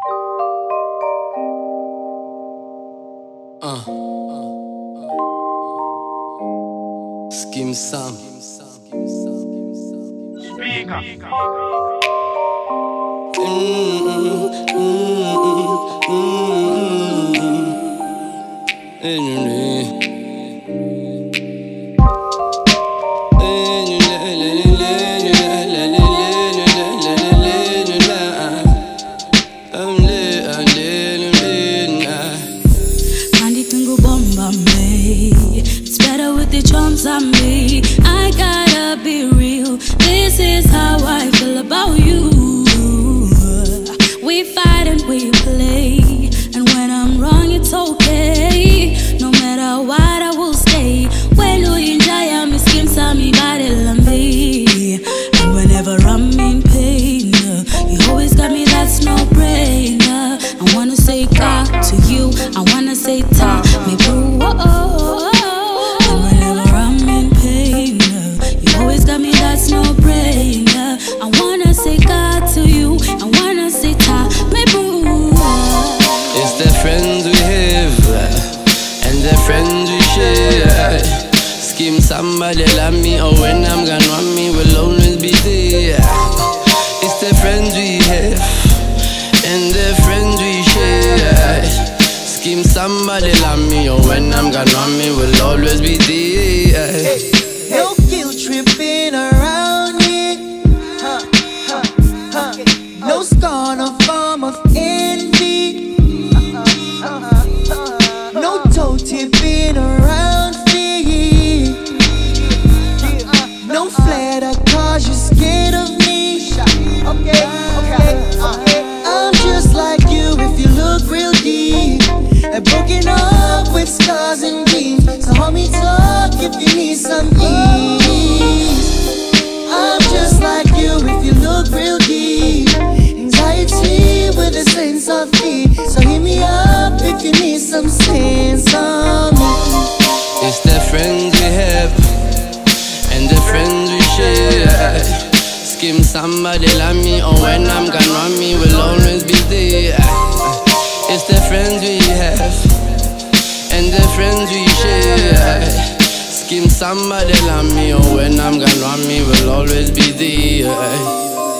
Skim Sam. It's better with the drums on me. I gotta be real. This is how I feel about you. We fight and we play, and when I'm wrong, it's okay. No matter what, I will stay. When you enjoy me, skim me body love me. And whenever I'm in pain, you always got me. That's no brainer. I wanna say God to you. I wanna say ta me boo. I wanna say God to you. I wanna say ta me boo. It's the friends we have and the friends we share. Skim somebody love me, or when I'm gone want me, will always be there. It's the friends we have and the friends we share. Skim somebody love me, or when I'm gone want me, will always be there. No guilt tripping around it. No scorn or form of envy. No toe tipping around feet. No flare that cause you scared of me. I'm just like you if you look real deep. Broken up with scars and dreams. So hold me talk if you need some ease. I'm just like you if you look real deep. Anxiety with a sense of fear. So hit me up if you need some sense on me. It's the friends we have and the friends we share. Skim somebody love me, or when I'm gone want me, will always be there. It's the friends we have and the friends we share. Skim somebody love me, or when I'm gone want me, will always be there.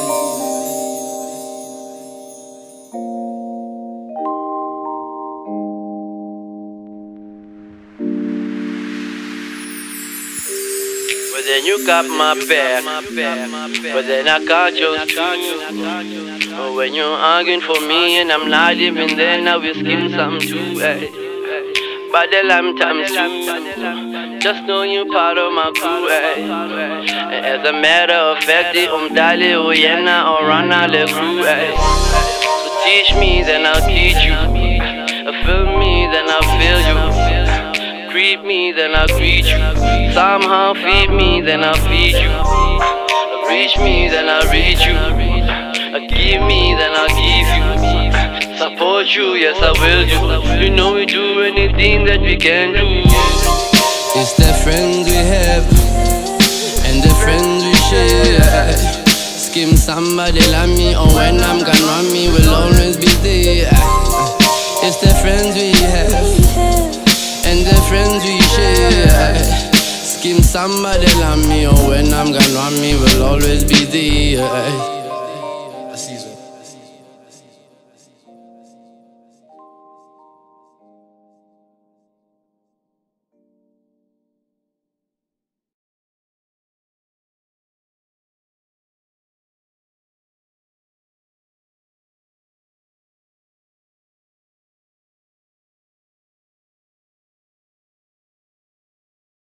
But then you got my back, but then I got yours too. But when you're arguing for me and I'm not even there, now we skim some too, ay. But the lamb times two, just know you part of my crew, ay. As a matter of fact, the umdali uyena or rana le crew, ay. So teach me, then I'll teach you. Feel me, then I'll feel you. Greet me, then I'll greet you. Somehow feed me, then I'll feed you. Reach me, then I'll reach you. Give me, then I'll give you. Support you, yes I will do. You know we do anything that we can do. It's the friends we have and the friends we share. Skim somebody love me, or when I'm gone want me, will always be there. It's the friends we have and the friends we share. Skim somebody love me, or when I'm gone want me, will always be there.